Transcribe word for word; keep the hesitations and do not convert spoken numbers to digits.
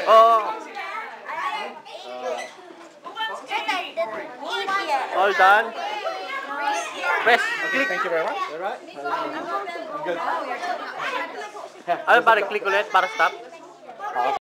Oh. All done. Press. Okay, thank you very much. All right. I'm good. Ano ba, click ulit para stop?